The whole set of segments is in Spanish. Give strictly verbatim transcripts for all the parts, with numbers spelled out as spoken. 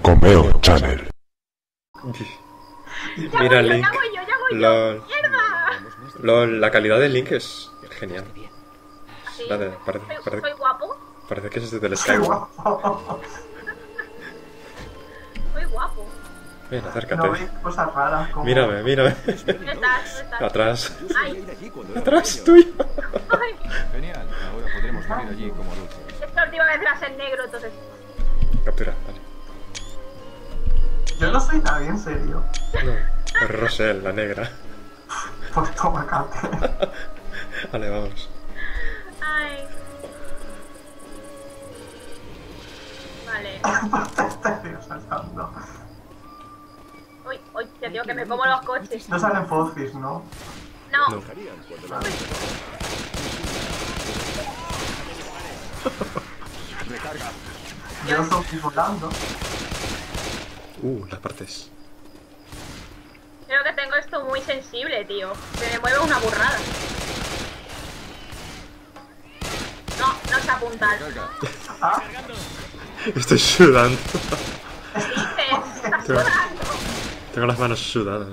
Comeo Channel. Mira el link. Ya voy yo, ya voy yo. LOL. ¡Mierda! LOL, la calidad del link es genial. Sí. La de- parece, Soy, parece, soy guapo. parece que es desde el Skyward. Soy guapo. Ven, No acércate. veis cosas raras como... Mírame, mírame. ¿Dónde estás? ¿Dónde estás? Atrás. Ay, Atrás, tuyo. ay. Genial, ahora podremos morir allí como adultos. Esta última vez la en negro, entonces. Captura, vale. Yo no soy nadie, en serio. No, es Rosel, la negra. Pues toma, cante. Vale, vamos. Ay. Vale. Te estoy saltando. Uy, uy, te digo que me como los coches. No salen fósiles, ¿no? No. No. Recarga. Yo estoy volando. Uh, las partes. Creo que tengo esto muy sensible, tío. Se me mueve una burrada. No, no sé apuntar. Recarga. Ah, Estoy sudando. ¿Qué dices? ¿Estás Tengo- sudando? Tengo las manos sudadas.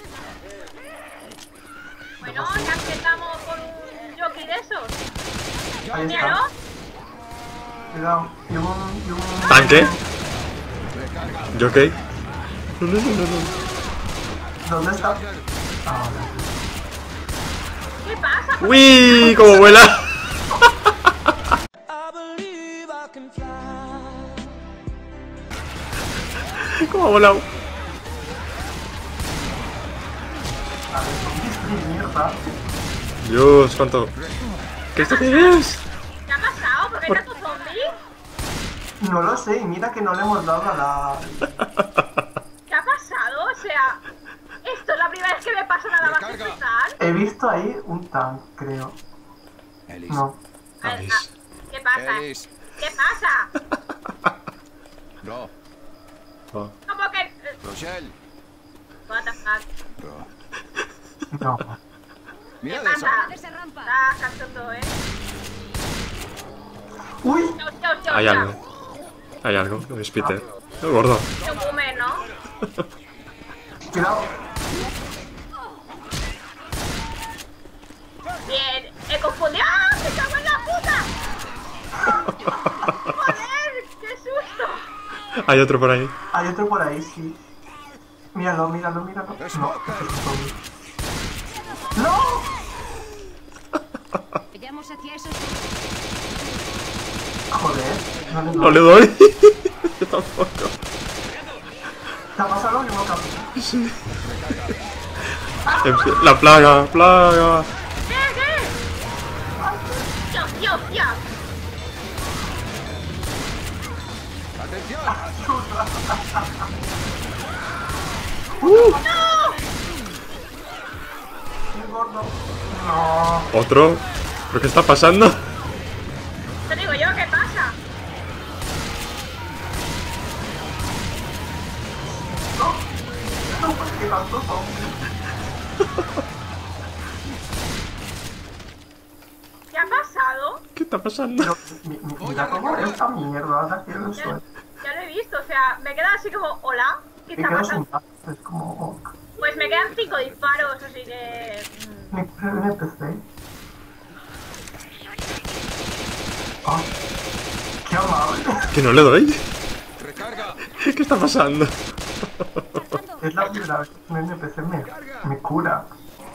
Bueno, ya que estamos con un jockey de esos. ahí Míralo. está. Cuidado. Y un... Y un... ¿Tanque? Recarga. ¿Yo qué? No, no, no, no, no. ¿Dónde está? Ahora. ¿Qué pasa? ¡Uy! ¡Cómo vuela! ¿Cómo ha volado? A ver, zombies, mierda. Dios, cuánto. ¿Qué esto qué es? ¿Qué ha pasado? ¿Por qué hay tantos zombies? No lo sé, y mira que no le hemos dado a la... ¿Qué ha pasado? O sea, esto es la primera vez que me pasa nada más que Recarga. empezar. He visto ahí un tank, creo. Ellis. No. A ver, Alice. ah, ¿qué pasa? Ellis. ¿Qué pasa? Ro. Oh. ¿Cómo que...? eh, Rochelle. What the fuck? Ro. No. Mira ¿Qué de eso. pasa? Está cachondo, ¿eh? ¡Uy! Hostia, hostia, hostia, Hay hostia. algo. Hay algo. Es Peter. El gordo. Es un boomer, ¿no? Cuidado. Bien, he confundido. ¡Ah! ¡Me cago en la puta! ¡Joder! ¡Qué susto! Hay otro por ahí. Hay otro por ahí, sí. Míralo, míralo, míralo. No, es un zombie. ¡No! Vayamos hacia esos. Joder, no le No le doy. doy. Yo tampoco. ¿Te ha pasado lo mismo que a mí? Sí. Empie- La plaga, plaga. ¿Qué? ¿Qué? ¡Hostia, hostia, hostia! Atención. ¡Qué gordo! No. ¿Otro? ¿Pero qué está pasando? Te digo yo, ¿qué pasa? No, ¿por qué tanto zombie? ¿Qué ha pasado? ¿Qué está pasando? Pero, mi- mi- mira cómo es esta mierda aquí en el Ya, suelo. ya lo he visto, o sea, me queda así como, hola, ¿qué Me está quedo sin pasando? balas, es como... oh, Pues me quedan cinco disparos, así que... mm, mi N P C. Ah, qué amable. ¿Que no le doy? Recarga. ¿Qué está pasando? Es la primera vez que un N P C me, me cura.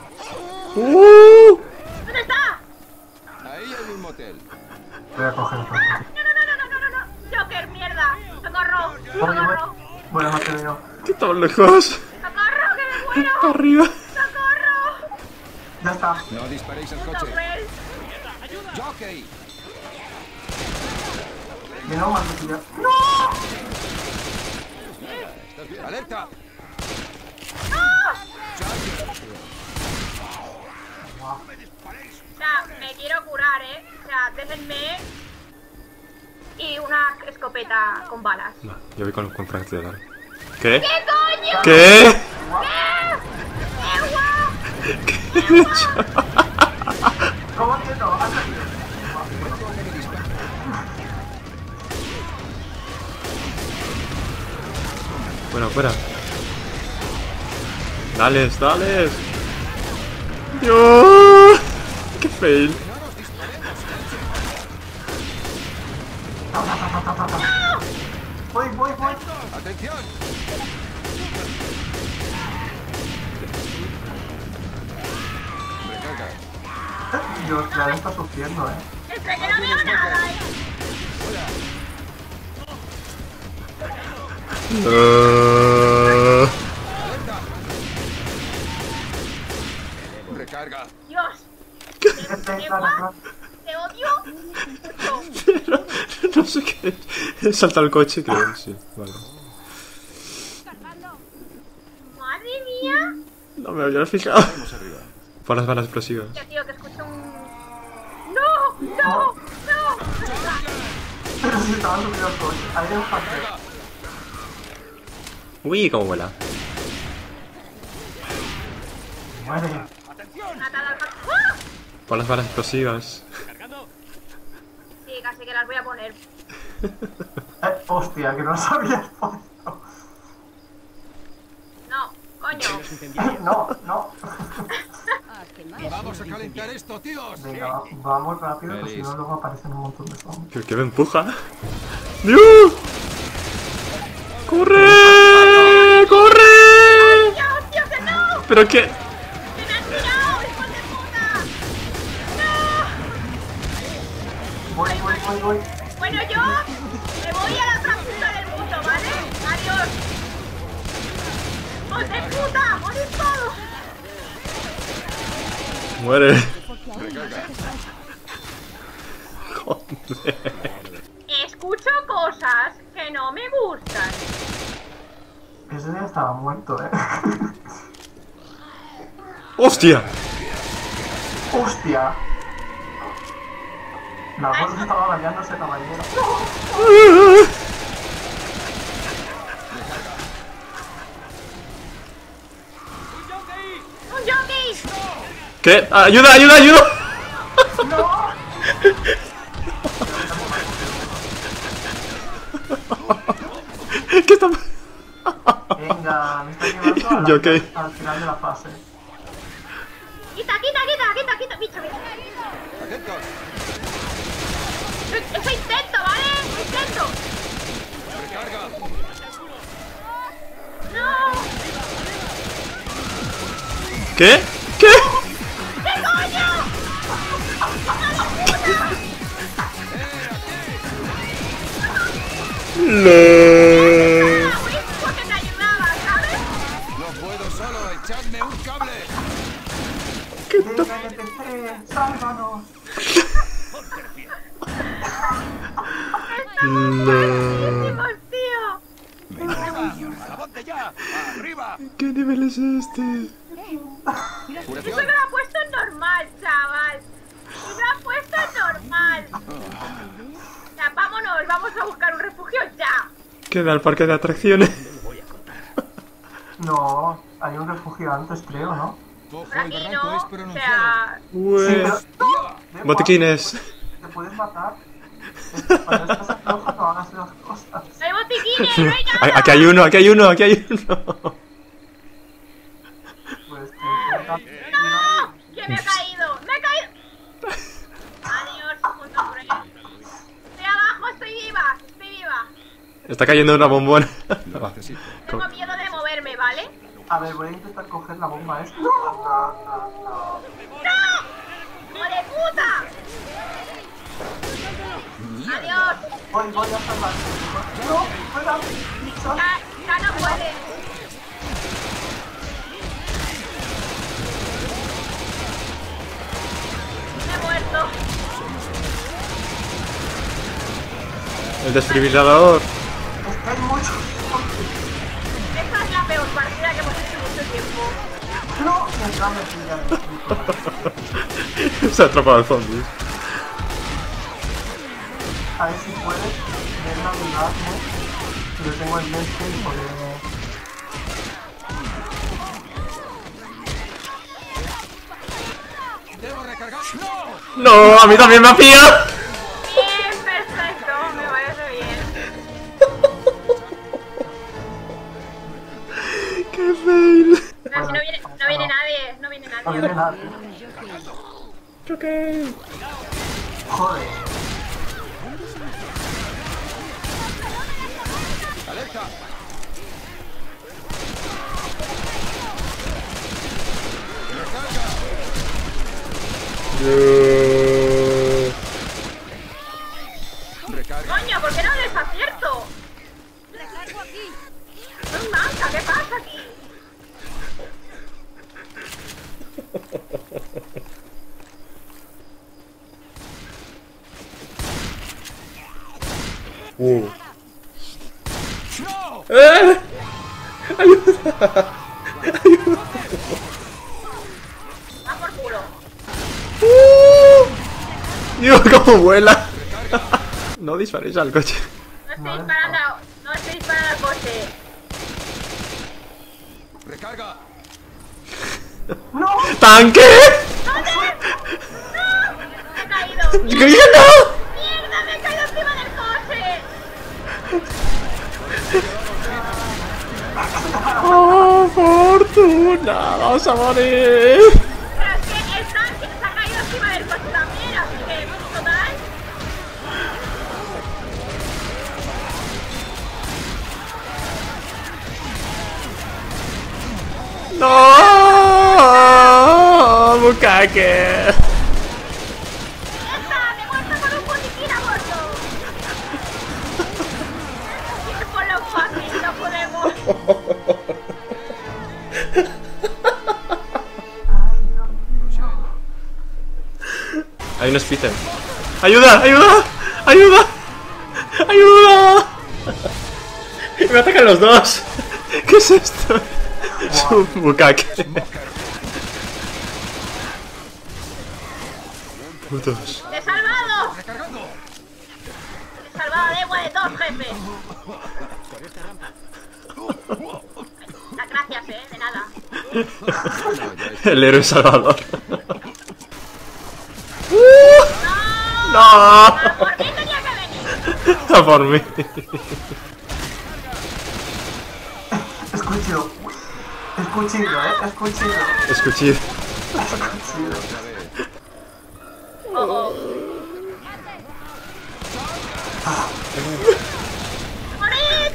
¡Uh! ¿Dónde está? Ahí hay un motel. Voy a coger otro. ¡Ah! No, no, no, no, no, no, no. Joker, mierda. Socorro, Oye, socorro. bueno, bueno, no te veo. ¿Qué tan lejos? Socorro, que me muero. Arriba. Socorro. Ya está. No disparéis al Puto coche. Well. Jockey. Menos mal que ya. ¿Estás bien? Alerta. O sea, me quiero curar, ¿eh? O sea, déjenme... Y una escopeta con balas. No, yo voy con, con francotirador. ¿Qué? ¿Qué coño? ¿Qué? ¿Qué? ¡Qué guau! ¿Cómo que no? Bueno, fuera. Dales, dales. Dios. Qué fail. Voy, voy, voy. ¡Atención! Recarga. Dios, Clara está sufriendo, eh. Es que no veo nada, eh. Uh... Recarga. Dios. Este, ¿Te, Clara, te, Clara. te odio mucho. no, no sé qué. He saltado el coche, creo. Sí, vale. Madre mía. No me había fijado. Vamos arriba. Por las balas explosivas. Ya, tío, que escucho un... ¡No! ¡No! ¡No! Pero si estaban subiendo el coche. Ahí hay un paseo. Uy, cómo vuela. Muere. Matar al gato. ¡Ah! Por las balas explosivas. Sí, casi que las voy a poner. Eh, hostia, que no lo habías puesto. No, coño. No, no. Vamos a calentar esto, tíos. Venga, va- vamos rápido, porque si Feliz. no luego aparecen un montón de zombies. ¿Qué, qué me empuja? ¡Dios! ¡Corre! ¡Corre! ¡Dios, Dios, que no! ¿Pero qué? ¡Que me han tirado, hijo de puta! ¡No! Voy, voy, voy, voy. Bueno, yo me voy a la otra punta del mundo, ¿vale? Adiós. ¡Hijos de puta! ¡Morir todos! Muere. Recarga. Joder. Escucho cosas que no me gustan. Ese día estaba muerto, eh. ¡Hostia! ¡Hostia! La voz estaba bañándose la bañera. ¡Un zombie! ¿Qué? ¡Ayuda, ayuda, ayuda! ¡No! ¿Qué está Venga, me está llevando a la- Yo, ¿qué? al final de la fase. ¡Quita, quita, quita, quita, quita! ¡Bicho, bicho! Atentos. ¡Eso intento, ¿vale? ¡Intento! Recarga. ¡No! ¿Qué? ¿Qué? ¡Qué coño! No. ¡Ah, Whisper, que te ayudaba, ¿sabes? No puedo solo. Echadme un cable. Venga, N P C, sálvanos. No. ¡Hicimos, tío! Arriba. ¡A la bote ya! ¡Arriba! ¿Qué nivel es este? Eso Curación. me lo ha puesto en normal, chaval. Me lo ha puesto en normal. O sea, vámonos, vamos a buscar un refugio ya. Queda el parque de atracciones. No, hay un refugio antes, creo, ¿no? Ojo, Por el aquí barranco no. es O pronunciado. sea, Sí, Ué. pero... ¡Ya! Da Botiquines. igual, te puedes matar. Es que cuando estás flojo no hagas las cosas. no hay botiquines, no hay nada. Aquí hay uno, aquí hay uno, aquí hay uno. Pues te intentas... ¡No! ¿Quién me ha caído? ¡Me ha caído! Adiós, punto por ahí. Estoy abajo, estoy viva, estoy viva. Está cayendo una bombona. Lo necesito. Tengo miedo de moverme, ¿vale? A ver, voy a intentar coger la bomba esta. No, no, no, no. ¡No! ¡Hijo de puta! Adiós. Voy, voy a salvar. No, fuera. Sal- Ya, ya no puedes. Me he muerto. El desfibrilador. Es que hay muchos. Esta es la peor partida que hemos hecho en mucho tiempo. No, mientras me pillan. Se ha atrapado al zombie. A ver si puedes ver la unidad, ¿no? Yo tengo el mente y poder... ¡Debo recargar! ¡No! No, a mí también me ha pillado. Bien, perfecto, me parece bien. Casi no viene, no viene nadie, no viene No viene nadie. nadie. Choque. Joder. ¡Alerta! ¡Recarga! Yo... ¡Recarga! Coño, ¿por qué no les acierto? No es manca, ¿qué pasa aquí? Uh. ¡No! ¡Eh! ¡Ayuda! ¡Ayuda! Va por culo. ¡Uh! Dios, cómo vuela. No disparéis al coche. No estoy disparando, no estoy disparando al coche. ¡Recarga! ¡No! ¡Tanque! ¿Dónde? ¡No! Me he caído. ¡Yo no! ¡Mierda! Me he caído encima del coche. ¡Oh, fortuna! ¡Vamos a morir! Pero es que el tanque se ha caído encima del coche también, así que, total. ¡No! ¡Bukake! ¡Esta! ¡Me muerto con un botiquín a bordo! Por lo fácil, no podemos. Hay unos Peter. ¡Ayuda! ¡Ayuda! ¡Ayuda! ¡Ayuda! Me atacan los dos. ¿Qué es esto? Es un Bukake. Putos. ¡Te he salvado! ¡Recargando! ¡Te he salvado a lengua de dos, jefe! Ah, gracias, eh, de nada. El héroe salvador. ¡No! ¡Ah, por mí tenía que venir! A por mí. Es cuchillo. Es cuchillo, eh. Es cuchillo. Escuchid. Es cuchillo. Oh, oh. ¡Morid!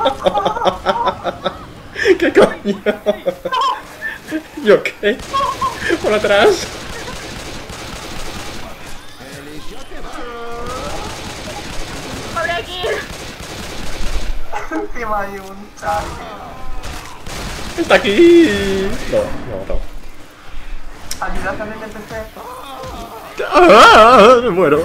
¿Qué coño? ¿Yo qué? Por atrás. ¡Pobre Kir! Encima hay un charger. Está aquí. No, no, no. Ayuda también el P C. ¡Ah! Me muero.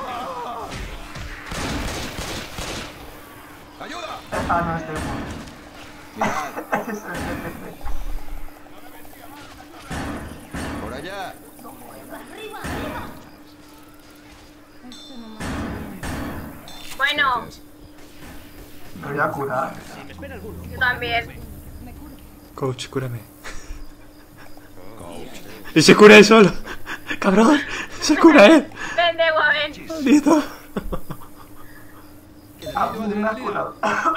¡Ayuda! Ah, no, este Mirad, es el P C. por allá. Bueno, Me voy a curar. yo también. Coach, cúrame. Y se cura él solo. Cabrón, se cura él. Ven, Dewa, ven. Maldito. Ah, me ha curado.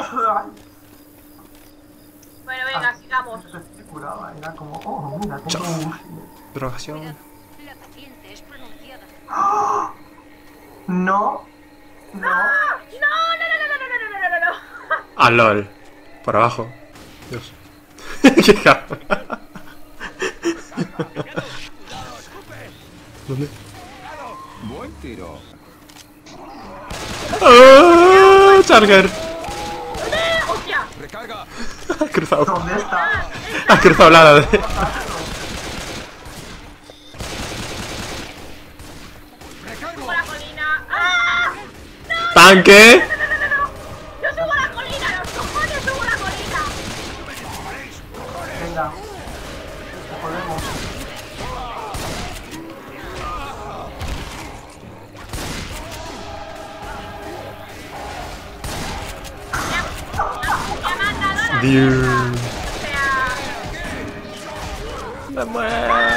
Bueno, venga, sigamos. Se curaba, era como, oh, mira, tengo un... Drogación. La paciente es pronunciada. No. No. ¡No, no, no, no, no, no, no, no, no, no, no! Ah, lol. Por abajo. Dios. Qué cabrón. ¿Dónde? Buen tiro. ¡Ah! Charger. ¡Eh, hostia! ¡Recarga! Ha cruzado. ¿Dónde está? Ha cruzado la de. ¡Subo ¡Recargo! la colina! ¡Ah! ¡Tanque! ¡No, no, no, no, no! ¡Yo subo la colina! ¡Los cojones subo la colina! Venga. Podemos. ¡Me ha mandado la Dios. mierda! O sea... Me muero.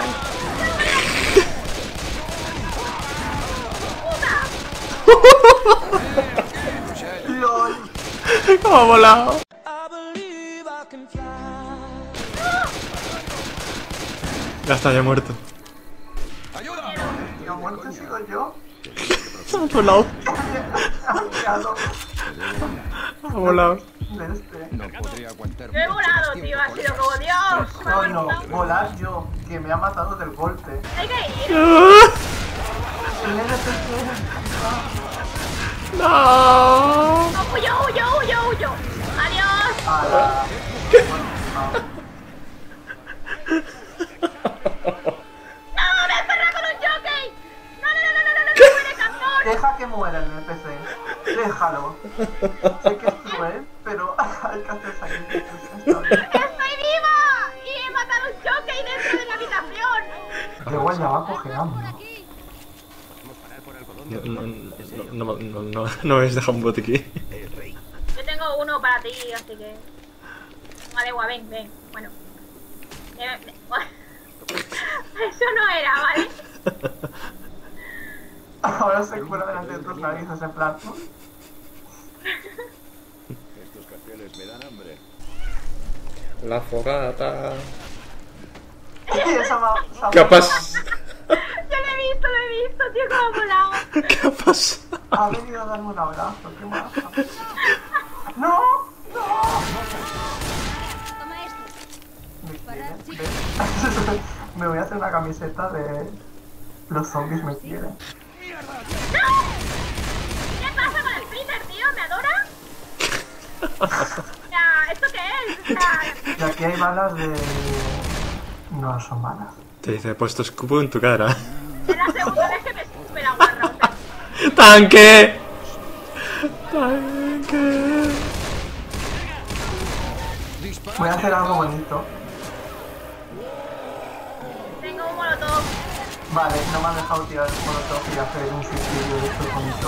LOL. ¿Cómo ha volado? Ya está, ya he muerto. ¡Ayuda! ¿Y ha muerto he sido yo? Se ha volado. Ha quedado Ha volado. de este. No podría aguantar. Yo he mucho volado, más tío, tiempo ha con sido eso. como Dios. No, no, volar yo, que me ha matado del golpe. Hay que ir. ¡Ah! El N P C. ¡No! Oh, huyo, huyo, huyo, huyo. Adiós. A la... ¡No! ¡Me he encerrado con un jockey! ¡No, no, no, no, no, no! ¡No no, muere cantor! Deja que muera el N P C. Déjalo. Sé que es cruel, pero hay que hacer sacrificios. Está bien. ¡Estoy viva! ¡Y he matado a un jockey dentro de la habitación! Qué guay, ya va cojeando. No, no, no, no, no, no, no me habéis dejado un bote aquí. Yo tengo uno para ti, así que... Alegua, ven, ven. Bueno. Eh, eh, Eso no era, ¿vale? Ahora se cuela delante de tus narices en plan. Estos carteles me dan hambre. La fogata. Esa va- esa ¿Qué ha va- pasado? Yo lo he visto, lo he visto, tío, cómo ha volado. ¿Qué ha pasado? Ha venido a darme un abrazo, qué maja. ¡No! ¡No! Toma esto. Me quiere, ¿ves? Me voy a hacer una camiseta de los zombies me quieren. ¿Qué pasa con el Peter, tío? ¿Me adora? Ya, ¿esto qué es? O sea, Y aquí hay balas de... No son balas. Te dice, he puesto escupo en tu cara. es la segunda vez que me escupe la guarra, o sea. ¡Tanque! ¡Tanque! Voy a hacer algo bonito. Tengo un molotov. Vale, no me han dejado tirar el molotov y hacer un suicidio de estos bonitos.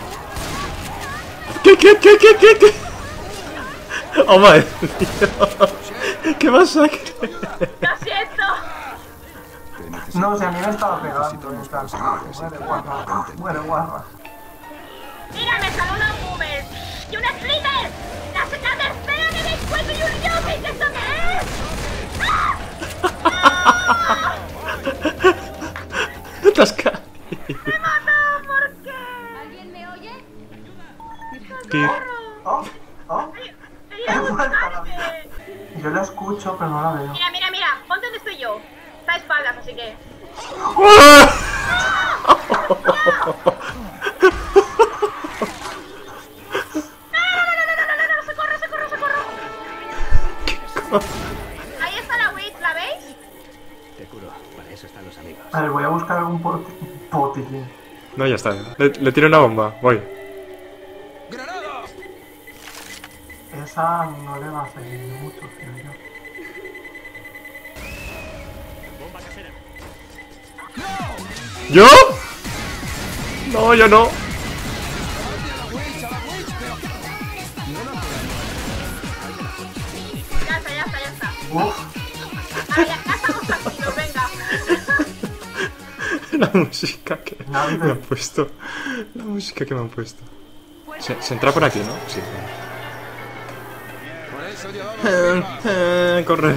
¿Qué, qué, qué, qué, qué, qué? ¡Oh, madre mía! ¡Qué masacre! Lo siento. No, o sea, a mí me estaba pegando. En plan, muere guarra, muere guarra. Mira, me saluda un boomer. ¡Y un splitter! ¡La, la tercera que me encuentro y un jockey! ¿Qué esto qué es? ¡Ah! ¡Ah! ¡Te has caído! ¡Me mató! ¿Por qué? ¿Alguien me oye? ¿Qué? Oh, oh. ¡He ido a buscarte! Yo la escucho, pero no la veo. Mira, mira, mira. Ponte donde estoy yo. Está a espaldas, así que... ¡Socorro, socorro, socorro! Ahí está la witch, ¿la veis? Te curo, para eso están los amigos. A ver, voy a buscar algún boti- botiquín. No, ya está. Le, le tiro una bomba. Voy. ¡Granada! Esa no le va a seguir mucho, creo yo. ¿Yo? No, yo no. Ya está, ya está, ya está. Uf, Ah, ya, ya estamos tranquilos, venga. La música que No, me han puesto. La música que me han puesto. Se, se entra por aquí, ¿no? Sí. Por eso llevamos Eh, pipas. eh, corre.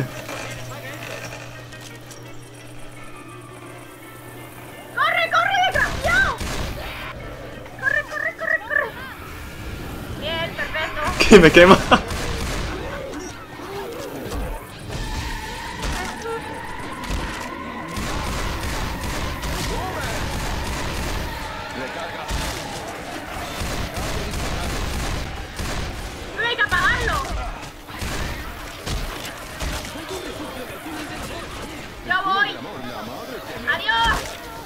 ¡Corre, corre, desgraciado! ¡Corre, corre, corre, corre! Bien, perfecto. Que me quema. ¡No hay que apagarlo! ¡Yo voy! ¡Adiós!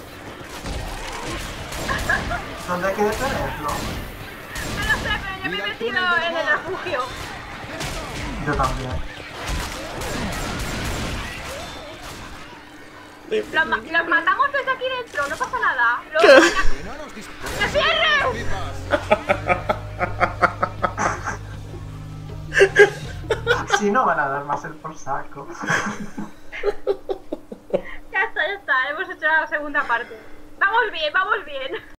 ¿dónde hay que detenerlo? No lo sé, pero yo me he metido en el refugio. Yo también. Los, ma- los matamos desde aquí dentro, no pasa nada. Los Enanos dis- ¡Que cierres! pipas. Si no van a dar más el por saco. Ya está, ya está. Hemos hecho la segunda parte. Vamos bien, vamos bien.